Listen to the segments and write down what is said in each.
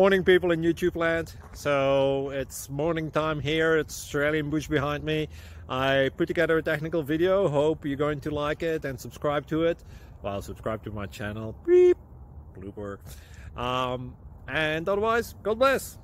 Morning people in YouTube land. So it's morning time here. It's Australian bush behind me. I put together a technical video. Hope you're going to like it and subscribe to it. Well, subscribe to my channel. Beep. Blooper. And otherwise, God bless.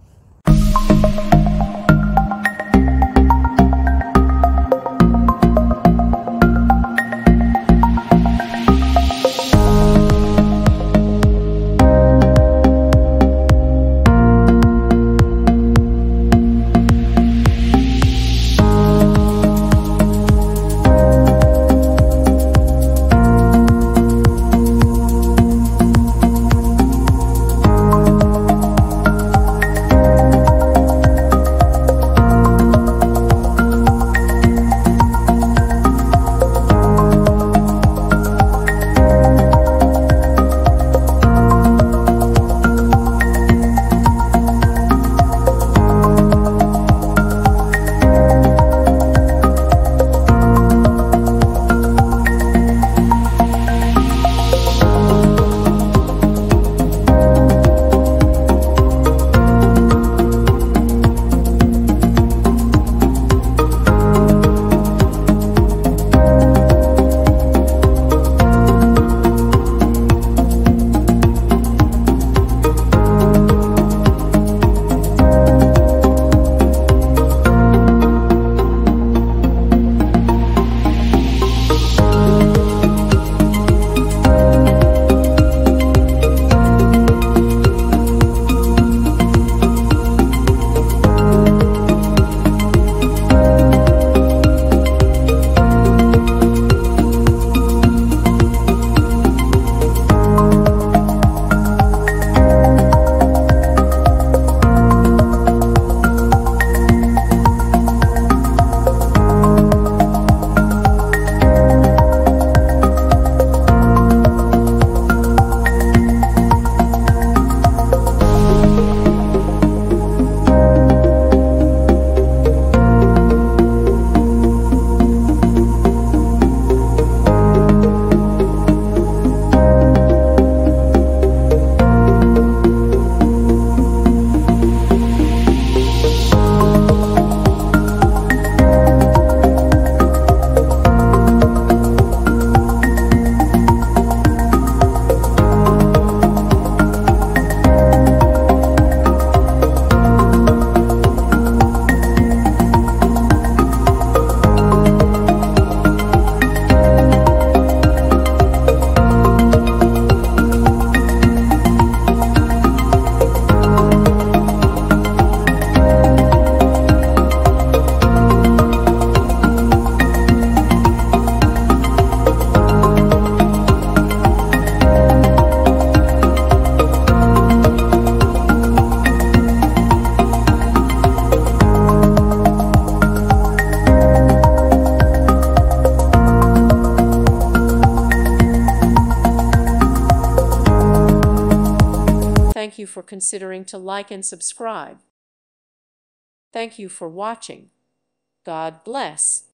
Thank you for considering to like and subscribe. Thank you for watching. God bless.